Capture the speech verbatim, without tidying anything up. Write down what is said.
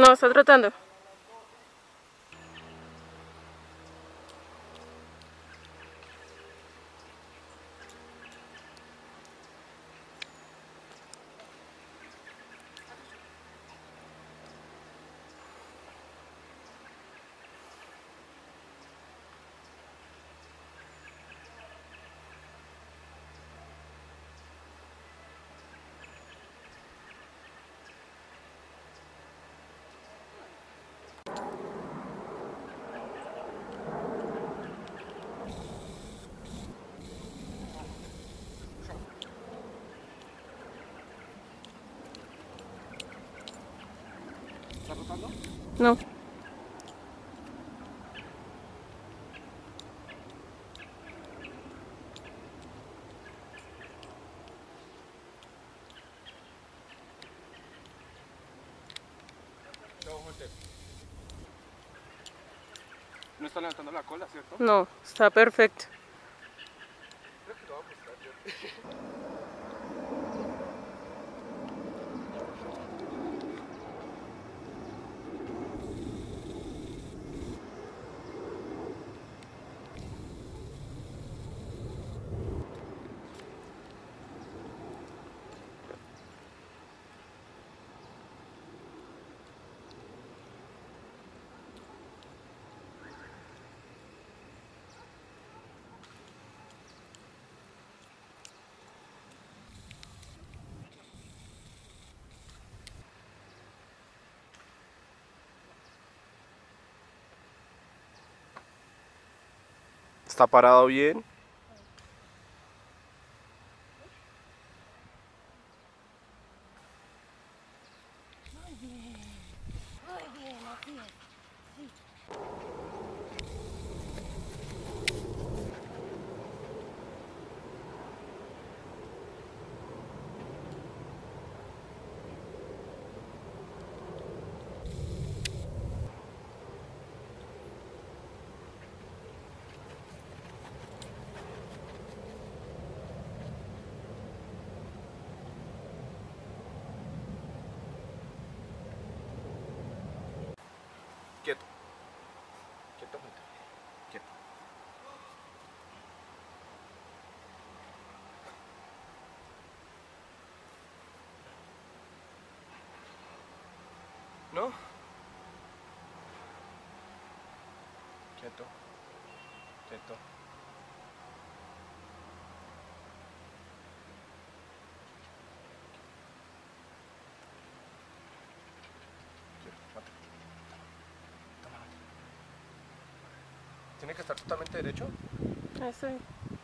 No, está trotando. ¿Está rotando? No. No está levantando la cola, ¿cierto? No, está perfecto. Creo que lo va a buscar yo. ¿Está parado bien? Muy bien, muy bien, así es. Sí. Quieto. Quieto, gente. Quieto. ¿No? Quieto. Quieto. Quieto. Mate. Toma, mate. ¿Tiene que estar totalmente derecho? Ahí estoy.